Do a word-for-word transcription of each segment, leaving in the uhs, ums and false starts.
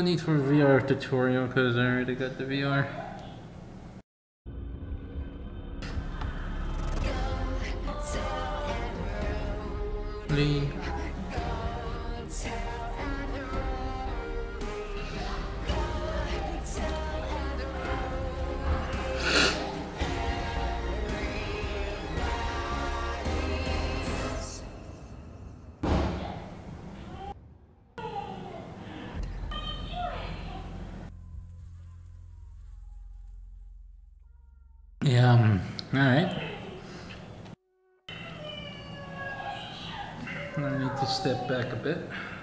need for V R tutorial because I already got the V R. Lee. Yeah, um, alright. I need to step back a bit.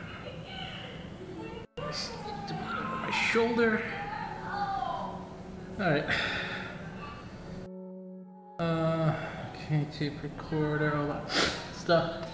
Just need to be over my shoulder. Alright. Uh, okay, tape recorder, all that stuff.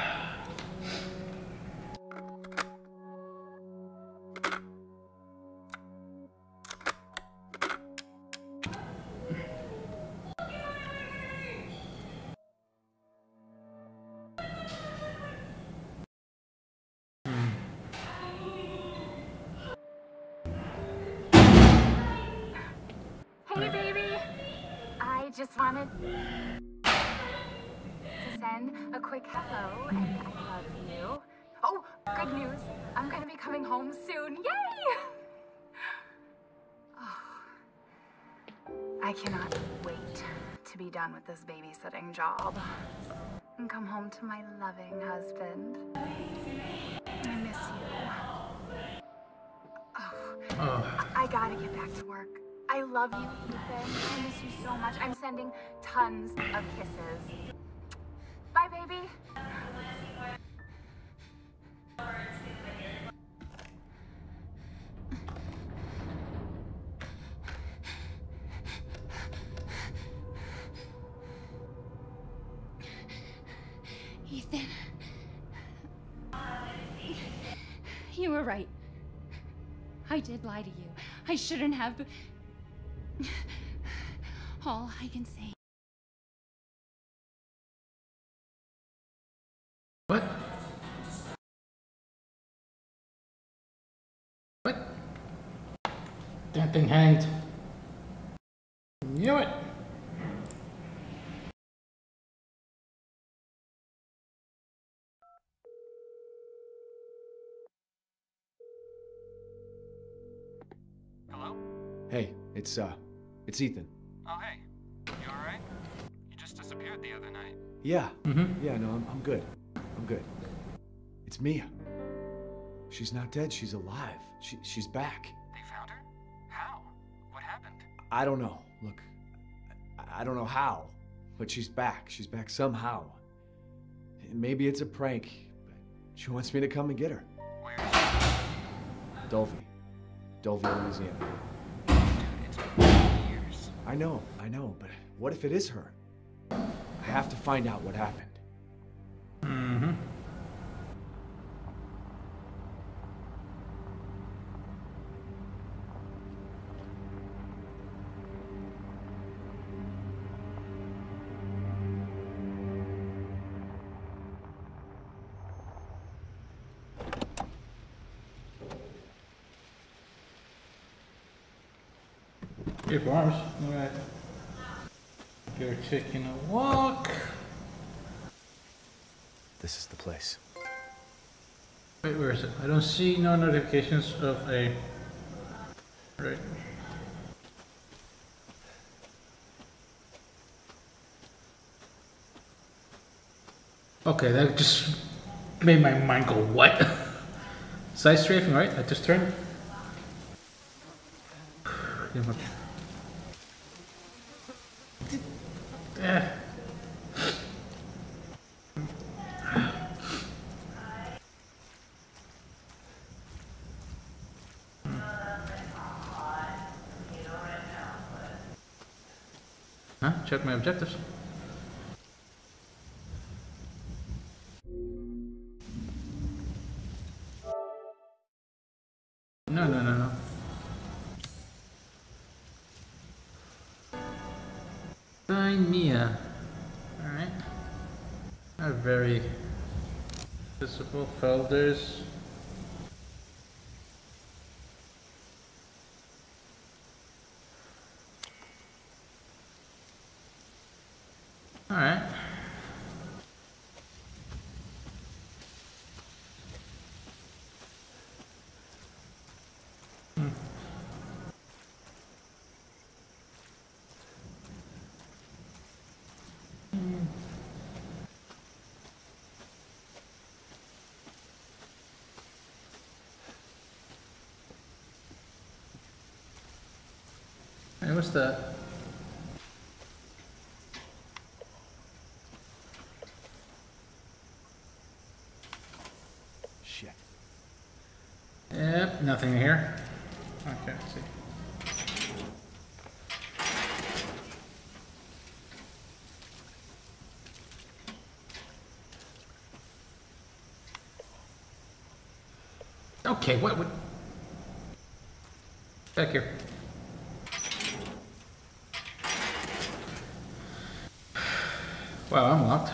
Hey, baby! I just wanted to send a quick hello and I love you. Oh, good news! I'm gonna be coming home soon. Yay! Oh, I cannot wait to be done with this babysitting job and come home to my loving husband. I miss you. Oh, Oh. I, I gotta get back to work. I love you, Ethan. I miss you so much. I'm sending tons of kisses. Bye, baby. Ethan. You were right. I did lie to you. I shouldn't have. All I can say. What? What? That thing hanged. Knew it. Hello? Hey, it's, uh, it's Ethan. Oh, hey. You alright? You just disappeared the other night. Yeah. Mm-hmm. Yeah, no, I'm, I'm good. I'm good. It's Mia. She's not dead, she's alive. She, she's back. They found her? How? What happened? I don't know. Look, I, I don't know how, but she's back. She's back somehow. Maybe it's a prank, but she wants me to come and get her. Where is she? Dulvey. Dulvey, Louisiana. Dude, it's been years. I know, I know, but what if it is her? I have to find out what happened. Mm-hmm. Here for arms. Alright. Go taking a walk. This is the place. Wait, where is it? I don't see no notifications of a... Right. Okay, that just made my mind go, what? Side strafing, right? I just turned. Yeah. Huh? Check my objectives. No, no, no, no. Find Mia. Alright. Not very visible folders. What's that? Shit. Yep, nothing here. Okay, let's see. Okay, what would... Back here. Wow, I'm locked.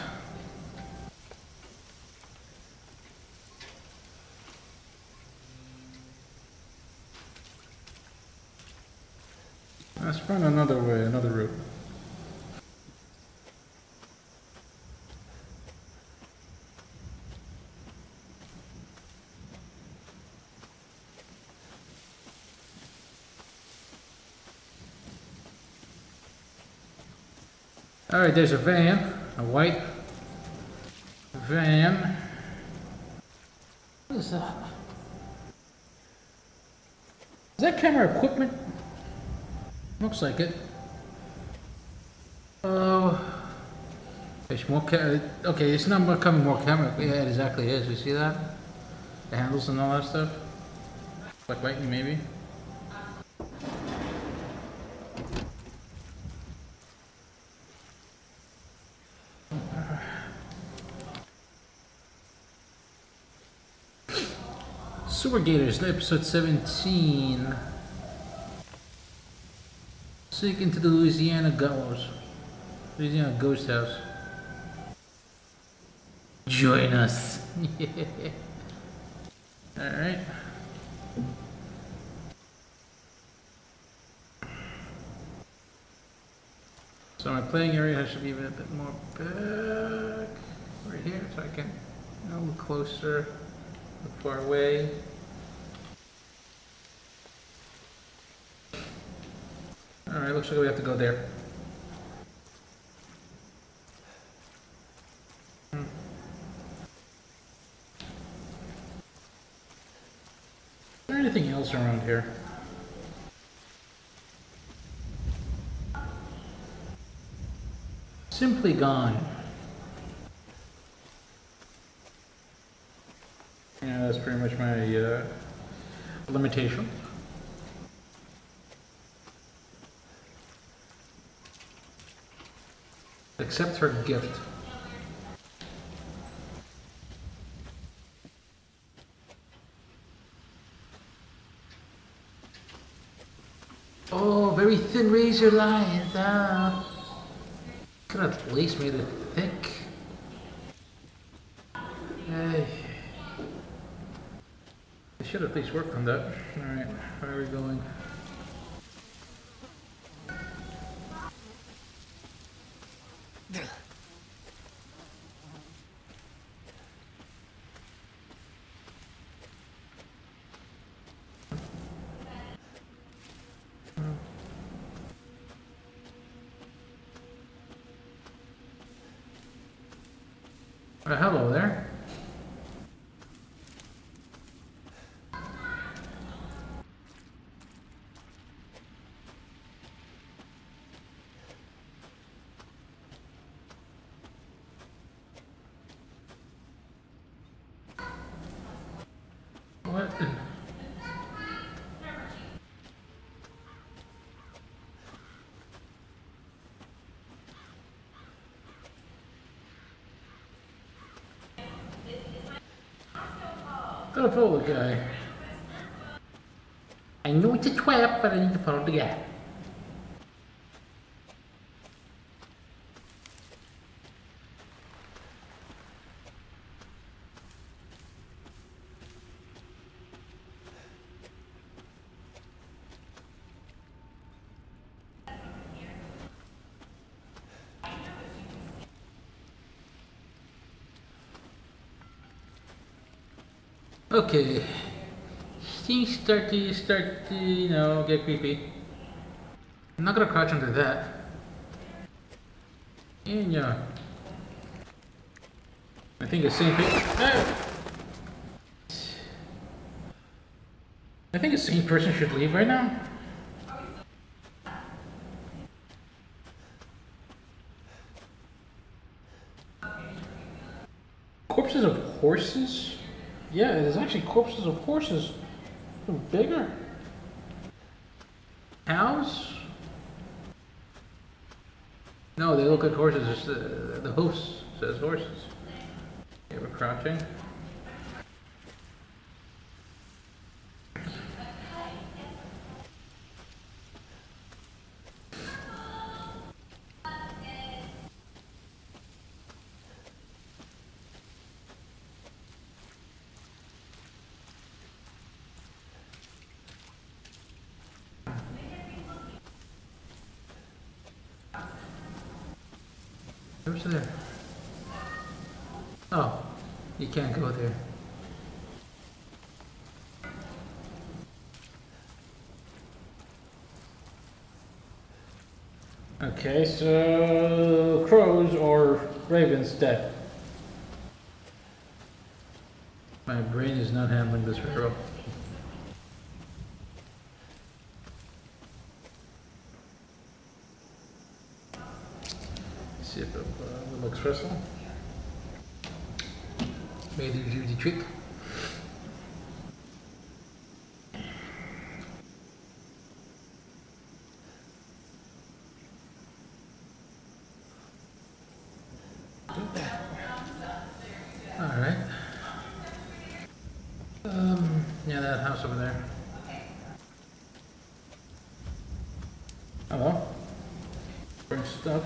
Let's find another way, another route. Alright, there's a van, a white van. What is that? Is that camera equipment? Looks like it. Oh, there's more ca- okay, it's not becoming more camera. Yeah, it exactly is. You see that? The handles and all that stuff. Like waiting, maybe. Sewer Gators, episode seventeen. Sneak into the Louisiana Gallows. Louisiana Ghost House. Join us. Alright. So my playing area should be a bit more back right here so I can, you know, look closer, look far away. Alright, looks like we have to go there. Hmm. Is there anything else around here? Simply gone. Yeah, that's pretty much my uh, limitation. Accept her gift. Oh, very thin razor lines. Ah. Could have at least made it thick. Hey. I should have at least worked on that. Alright, where are we going? Uh, hello there. What? Gotta follow the guy. I know it's a trap, but I need to follow the guy. Okay. Things start to start to, you know, get creepy. I'm not gonna crouch under that. And yeah. I think the same thing. Ah! I think the same person should leave right now. Corpses of horses? Yeah, there's actually corpses of horses. They're bigger. Cows? No, they look like horses. Just the, the hoofs says horses. Okay, we're crouching. Who's there? Oh, you can't go there. Okay, so crows or ravens dead. My brain is not handling this very well. See if it uh, looks stressful. Made you do the trick. Alright. Um, yeah, that house over there. Hello? Bring stuff.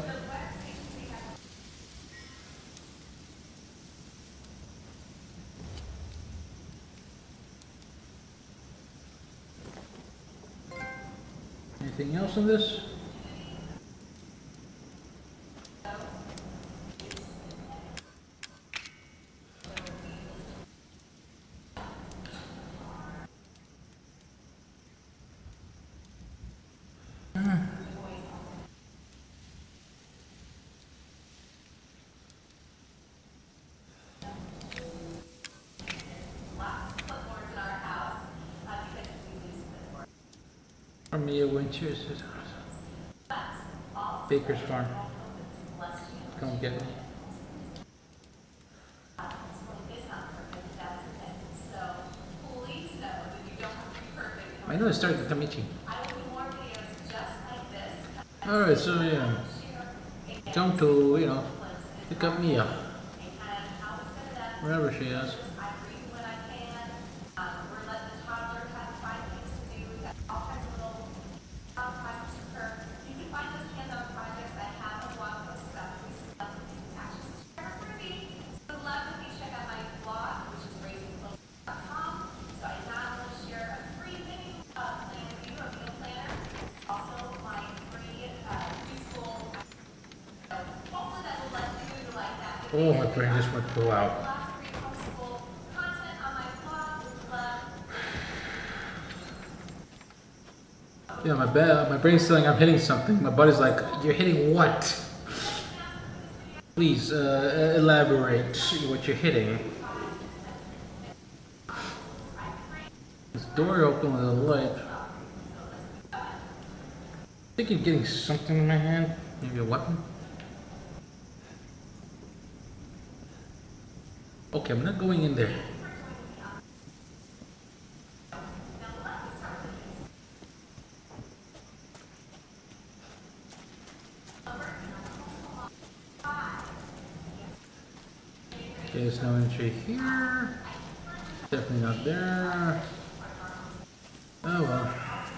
Anything else in this? Mia Winters, Baker's Farm. Come get me. I know it started with Tamichi. Alright, so yeah. Jump to, you know, pick up Mia. Wherever she is. Oh, my brain just went full out. Yeah, my bad. My brain's saying I'm hitting something. My body's like, you're hitting what? Please uh, elaborate what you're hitting. This door open with a light. I think you're getting something in my hand. Maybe a weapon. Okay, I'm not going in there. Okay, there's no entry here. Definitely not there. Oh well.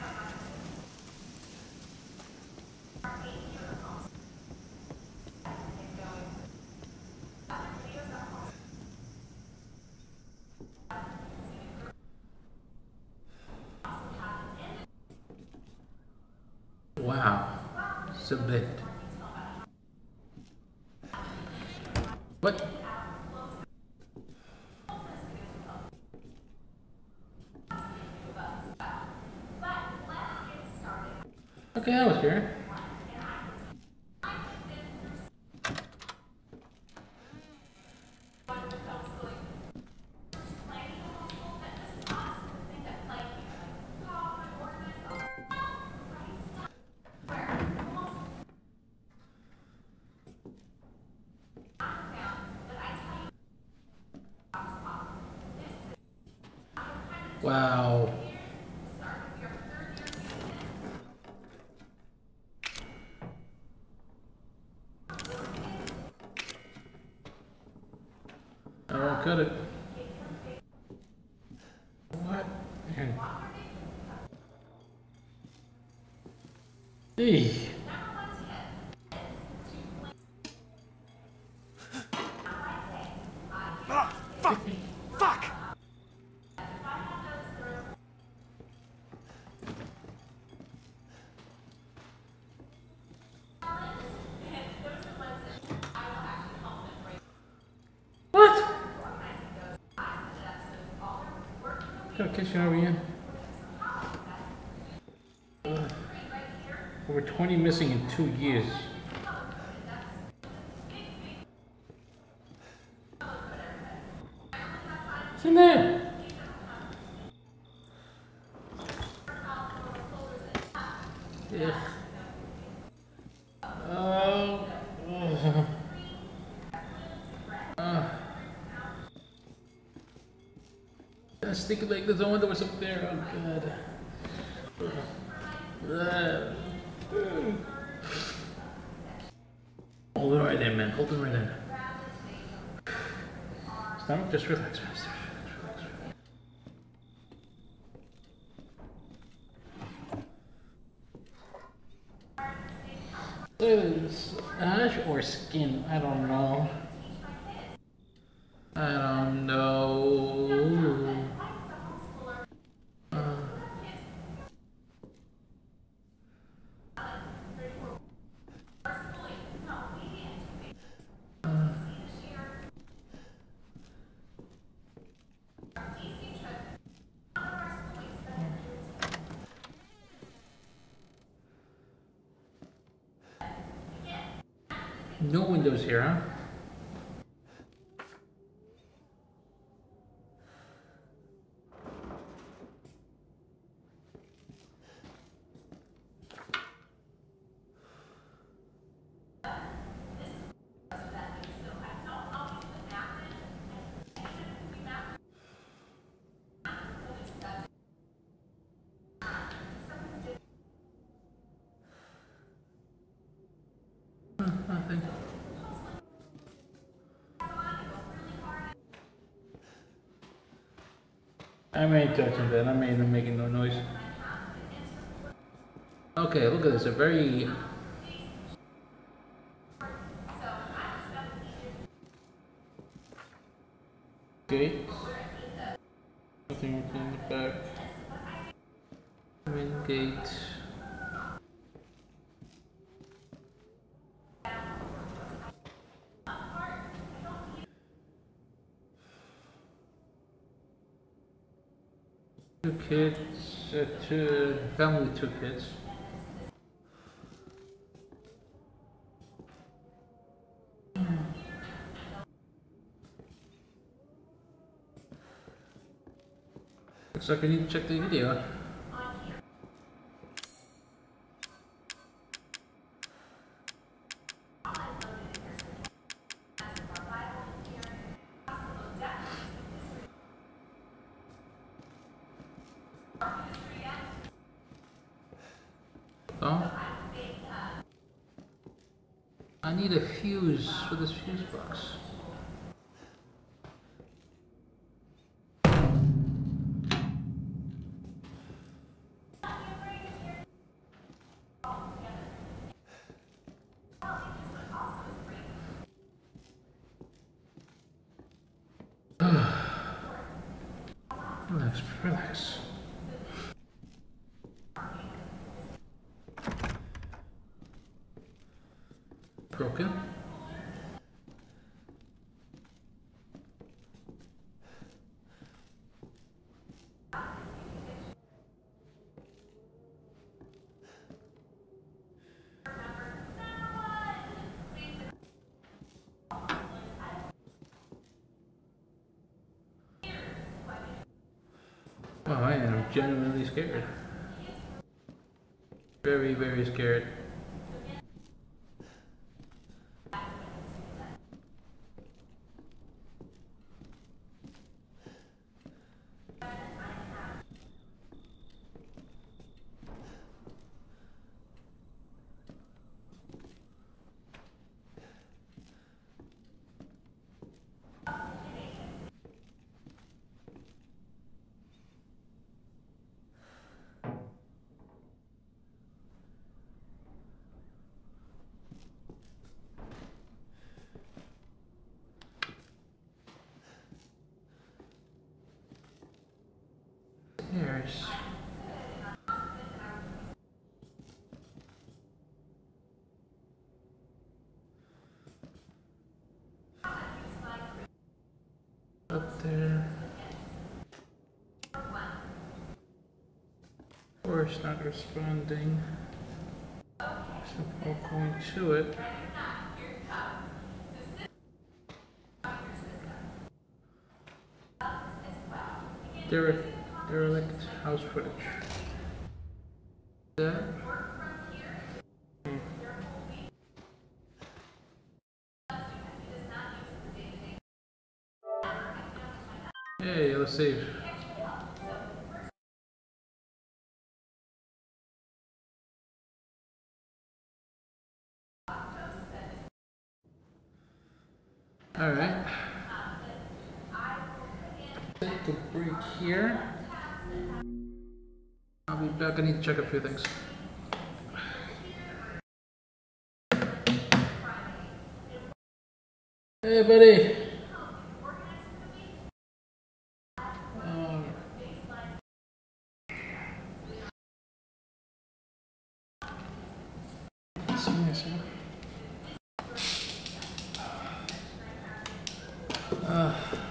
Wow, submit. What? Okay, that was here. Wow. I won't cut it. What? Eee. Ah, fuck! Fuck! What? Got a kitchen over here. Uh, over twenty missing in two years. What's in there? Yeah. Oh. Uh. Uh. That's thinking like there's no one that was up there. Oh god. Uh. Hold it right there, man. Hold it right there. Stomach, just relax, man. Just relax, relax. Ash or skin? I don't know. I don't know. Uh, uh, no windows here, huh? Nothing. I ain't touching that. I ain't making no noise. Okay, look at this. A very gate. Nothing in the back. Main gate. Two kids, uh, two family, two kids. Looks like I need to check the video. Oh. I need a fuse for this fuse box. Relax, relax. Broken. Oh, I am genuinely scared. Very, very scared. there. Or it's not responding. So we're going to it. Derek, derelict house footage. That. Hmm. Hey, let's save. All right. Take a break here. I'll be back. I need to check a few things. Hey, buddy. Um, see this here. Uh.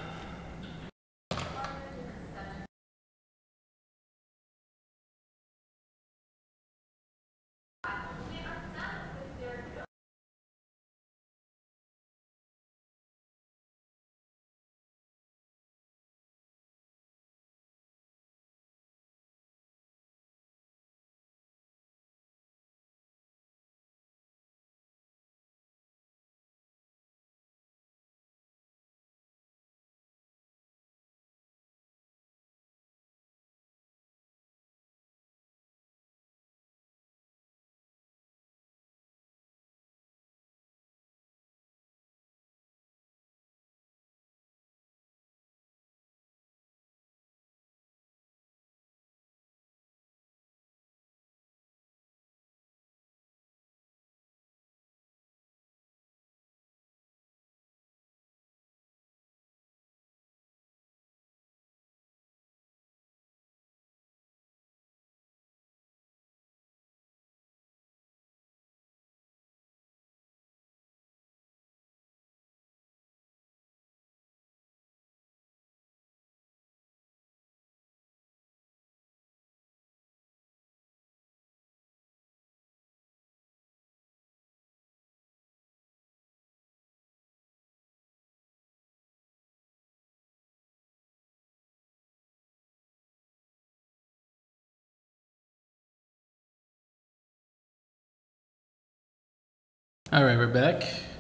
All right, we're back.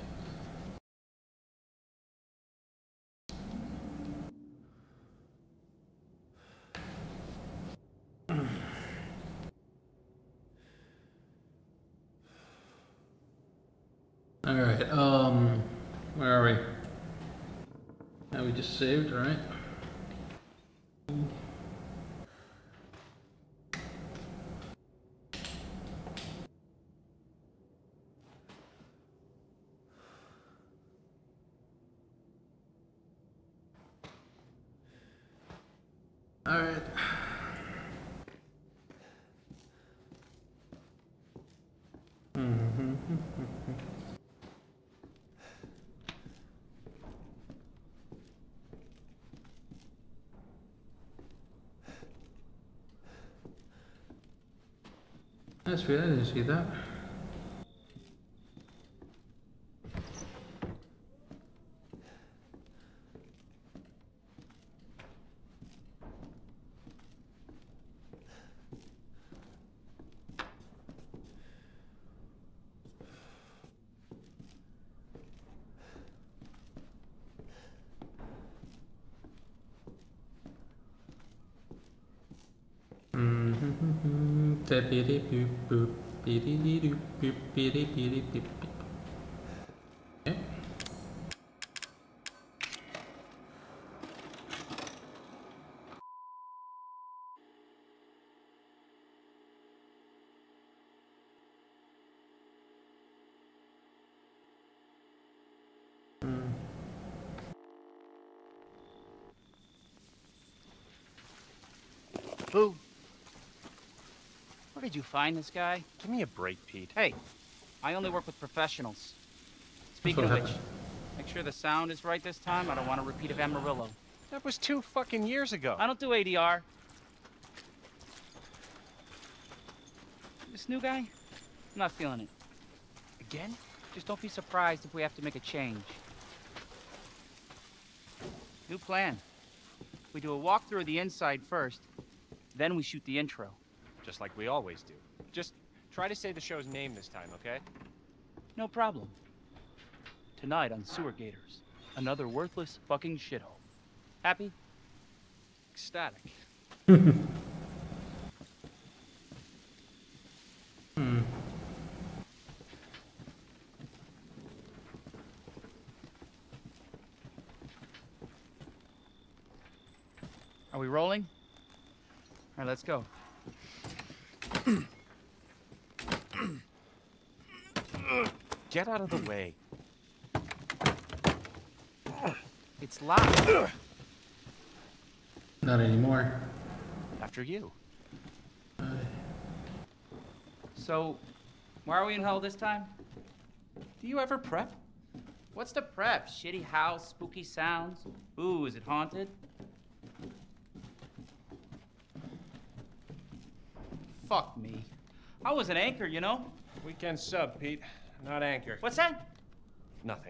All right. Um, where are we? Now we just saved, all right? All right. Mm-hmm. That's weird. I didn't see that. Okay. Boo. Where did you find this guy? Give me a break, Pete. Hey, I only work with professionals. Speaking of which, make sure the sound is right this time. I don't want a repeat of Amarillo. That was two fucking years ago. I don't do A D R. This new guy? I'm not feeling it. Again? Just don't be surprised if we have to make a change. New plan. We do a walkthrough of the inside first, then we shoot the intro. Just like we always do. Just try to say the show's name this time, okay? No problem. Tonight on Sewer Gators, another worthless fucking shithole. Happy? Ecstatic. Hmm. Are we rolling? All right, let's go. Get out of the way. It's locked. Not anymore. After you. So, why are we in hell this time? Do you ever prep? What's the prep? Shitty house, spooky sounds? Ooh, is it haunted? Fuck me. I was an anchor, you know? Weekend sub, Pete. Not anchor. What's that? Nothing.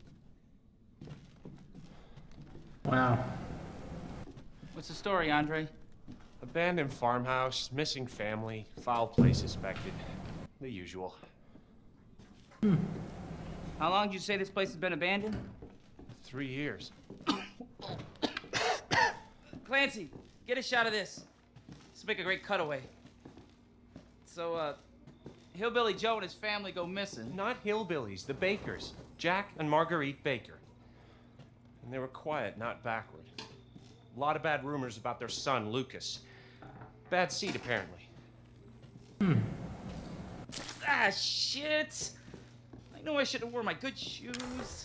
Wow. What's the story, Andre? Abandoned farmhouse, missing family, foul play suspected. The usual. Hmm. How long did you say this place has been abandoned? Three years. Clancy, get a shot of this. This will make a great cutaway. So, uh, Hillbilly Joe and his family go missing. Not hillbillies, the Bakers. Jack and Marguerite Baker. And they were quiet, not backward. A lot of bad rumors about their son, Lucas. Bad seed, apparently. Hmm. Ah, shit! I know I should have worn my good shoes.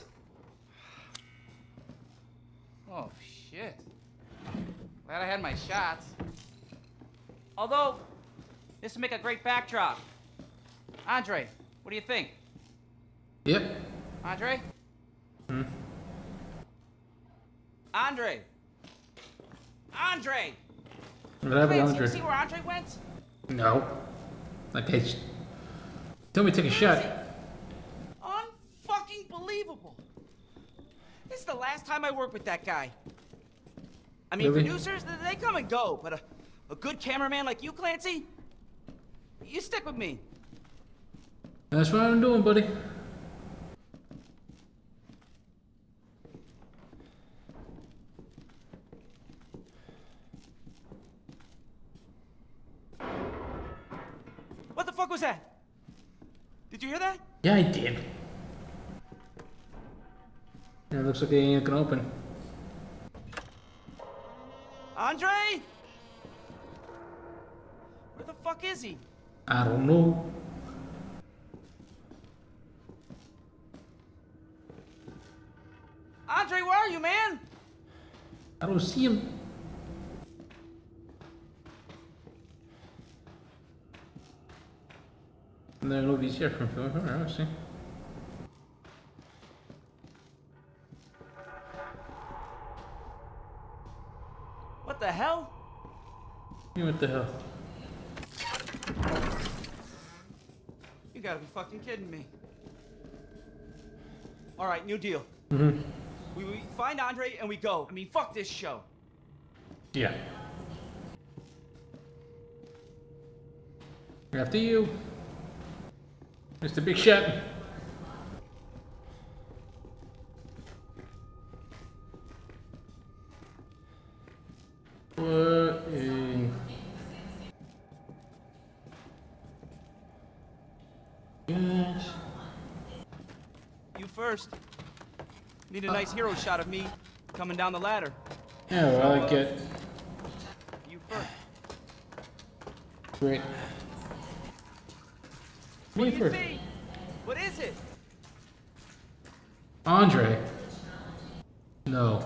Oh, shit. Glad I had my shots. Although, this would make a great backdrop. Andre, what do you think? Yep. Andre? Hmm. Andre! Andre! What happened, Clancy, Andre? you see where Andre went? No. Okay. sh- Tell me to take a shot. Unfucking believable. This is the last time I work with that guy. I mean, Really? producers, they come and go, but a, a good cameraman like you, Clancy, you stick with me. That's what I'm doing, buddy. What the fuck was that? Did you hear that? Yeah, I did. Yeah, it looks like they ain't gonna open. Andre? Where the fuck is he? I don't know. Andre, where are you, man? I don't see him. And then nobody's here from film. Alright, I see. What the hell? You what the hell? You gotta be fucking kidding me. All right, new deal. Mm-hmm. We, we find Andre and we go. I mean, fuck this show. Yeah. After you, Mister Big Shot. What in? Gosh. You first. Need a nice hero shot of me coming down the ladder. Yeah, well, I like it. You first. Great. What Me do you first. think? What is it? Andre. No.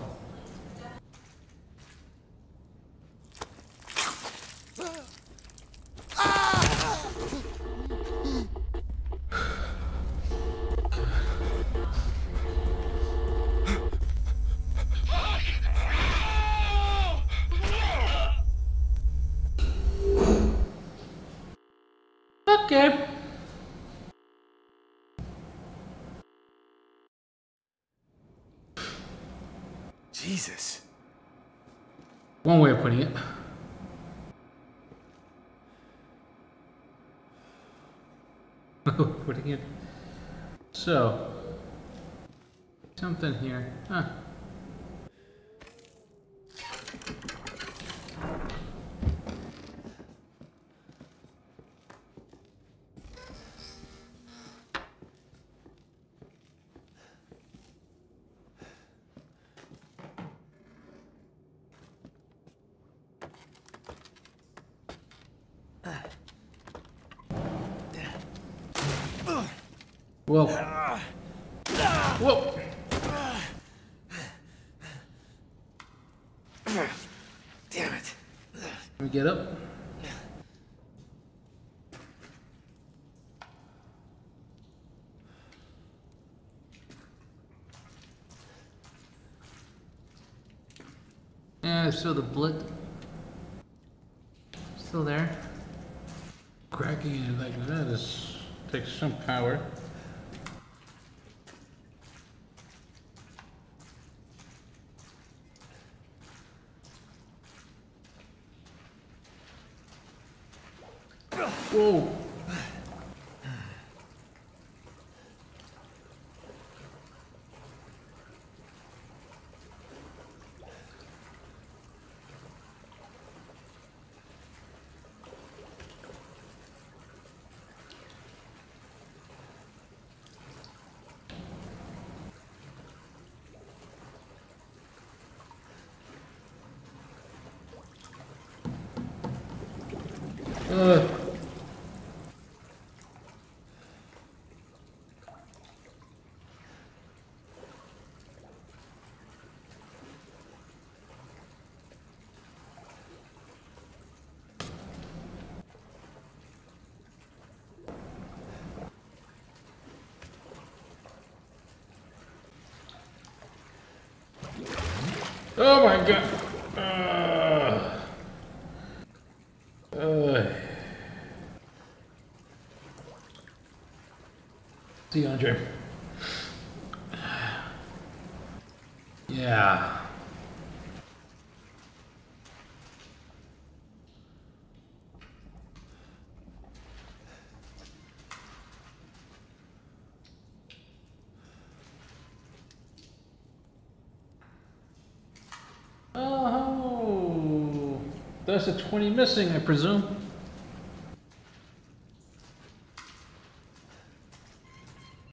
Okay. Jesus. One way of putting it. Putting it. So, something here. Huh. Whoa. Whoa. Damn it. Let me get up. Yeah, so the blood still there. Cracking it like that is takes some power. Whoa. Uh. Oh my god. Uh. Uh. See you, Andre. Yeah. Oh, that's a twenty missing, I presume.